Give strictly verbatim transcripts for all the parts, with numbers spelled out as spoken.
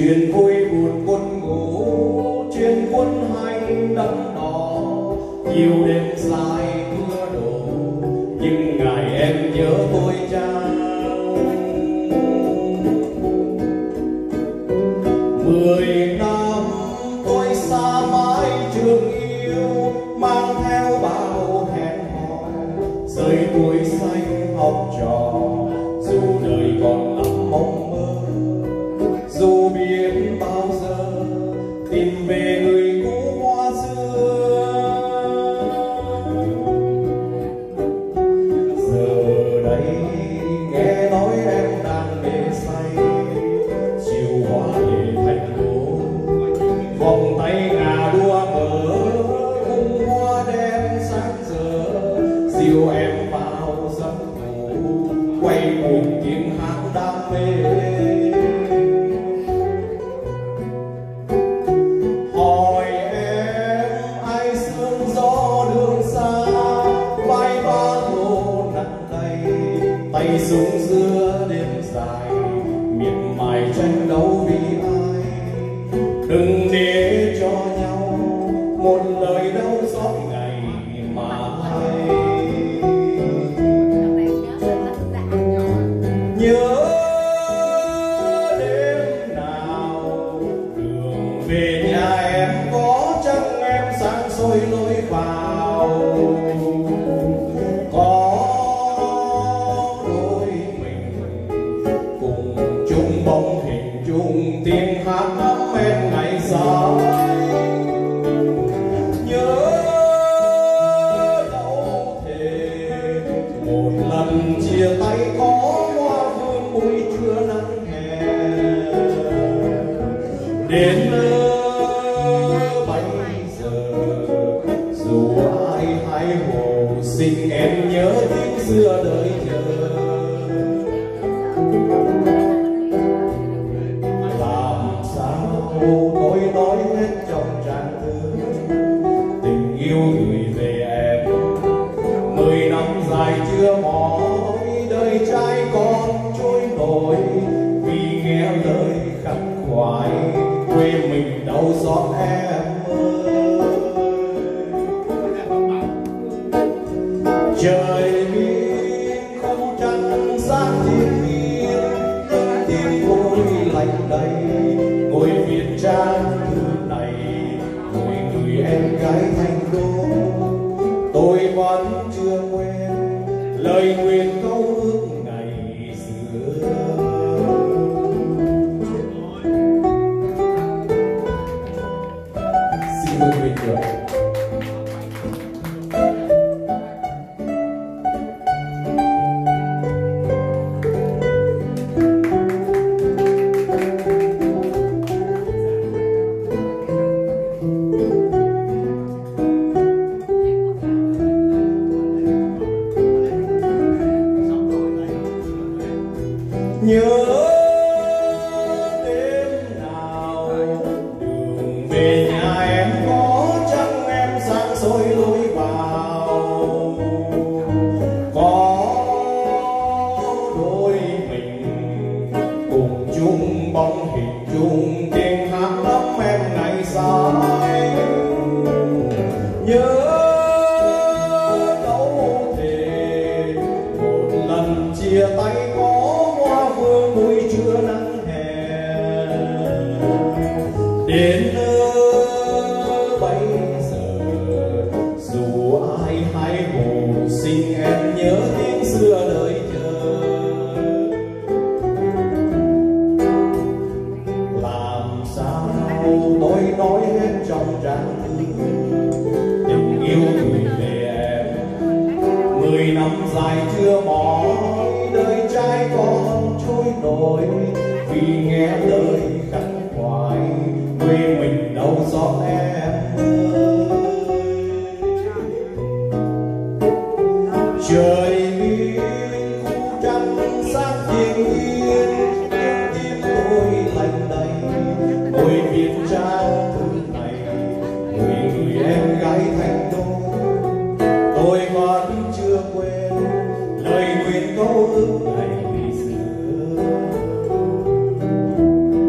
chuyện vui buồn quân ngủ, chuyện quân hành đắm đỏ, nhiều đêm dài mưa đổ, nhưng ngày em nhớ tôi chăng? Mười năm tôi xa mãi trường yêu, mang theo bao hẹn hò, rơi tuổi xanh học trò, dù đời còn lắm mong mơ, dù biết bao giờ tìm về người cũ hoa xưa. Giờ đây nghe nói em đang mê say, chiều hoa lệ thành phố, vòng tay ngà đua mở, khung hoa đen sáng giờ, dìu em vào giấc ngủ, quay cuồng tiếng hát đam mê. Hỏi em ai sương gió đường xa, vai ba lô nặng đầy, tay súng giữa đêm dài, miệt mài tranh đấu vì ai. Đừng để cho nhau một lời đau xót ngày mà hay. Nhớ đêm nào đường về nhà em có chăng em sáng soi lối vào, có đôi mình cùng chung bóng hình chung tiếng hát ấm em ngày sau. Nhớ đâu thề một lần chia tay có hoa hương buổi trưa nắng hè, đến bây giờ dù ai hay hồ xin em nhớ tiếng xưa đời chờ. Làm sao tôi nói hết trong trang thư tình yêu gửi về em, mười năm dài chưa mỏi, đời trai còn trôi nổi, vì nghe lời khắc khoải quê mình đau xót em ơi. Trời biên không trăng sáng thiên nhiên, tim tôi lạnh đầy, ngồi viết trang thư này gửi người em gái thành đô. Tôi vẫn chưa quên lời nguyện câu ước ngày xưa. Xin mời bình luận. Nhớ đêm nào đường về nhà em có chăng em sáng soi lối vào, có đôi mình cùng chung bóng hình chung tiếng hát ấm em ngày sau. Nhớ đâu thề một lần chia tay có buổi trưa nắng hè, đến bây giờ dù ai hay hồ xin em nhớ tiếng xưa đời chờ. Làm sao tôi nói hết trong trang thư tình yêu gửi về em, mười năm dài chưa mỏi, đời trai còn trôi nổi, vì nghe lời khắc khoải quê mình đau xót em ơi. Trời biên khu trăng sáng thiên nhiên, tim tôi lạnh đầy, ngồi viết trang thư này gửi người em gái thành đô. Tôi vẫn chưa quên lời nguyện câu ước ngày xưa.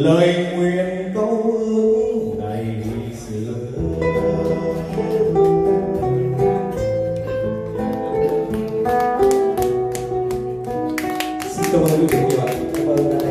lời nguyện câu ước ngày xưa. Xin cảm ơn quý vị và các bạn. Cảm ơn